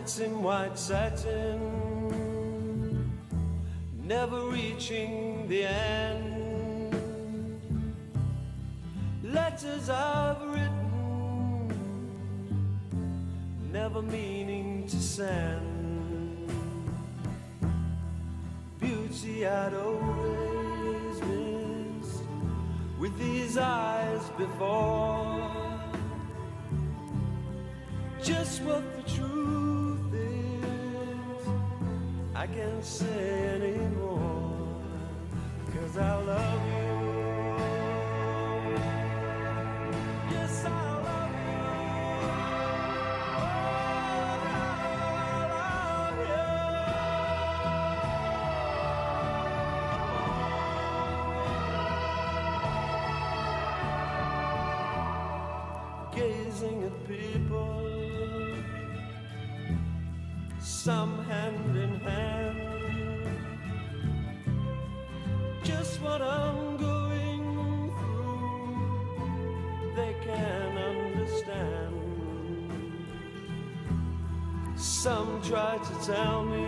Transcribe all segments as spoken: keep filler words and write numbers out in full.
Nights in white satin, never reaching the end. Letters I've written, never meaning to send. Beauty I'd always missed with these eyes before. Just what the truth is, I can't say anymore, 'cause I love you. Yes, I love you. Oh, I love you. Gazing at people, some hand in hand, just what I'm going through, they can understand. Some try to tell me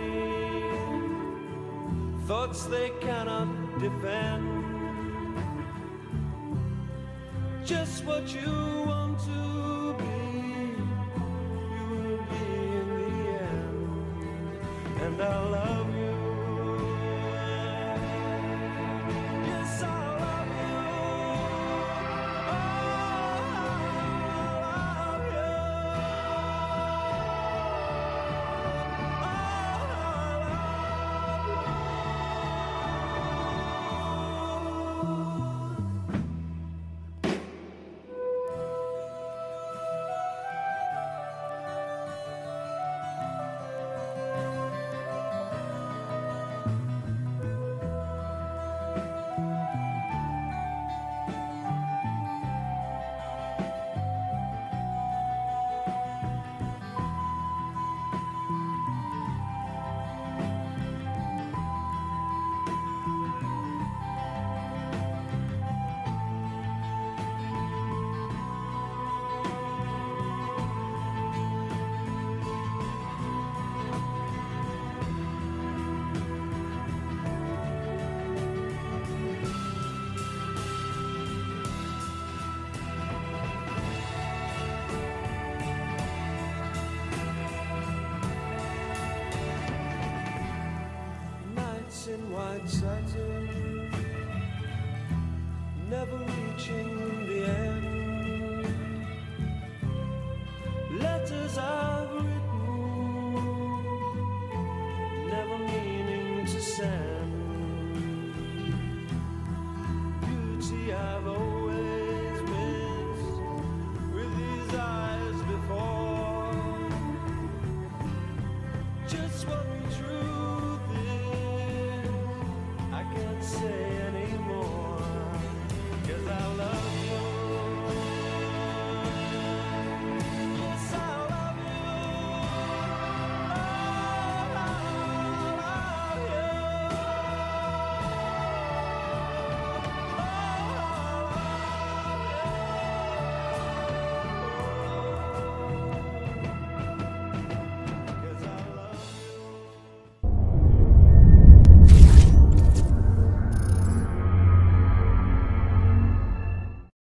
thoughts they cannot defend. Just what you want to be, you will be in the end. And I love you. Yes, I love you. Oh, I love you. Oh, I love you. In white satin, never reaching the end. Letters I've written, never meaning to send. Beauty I've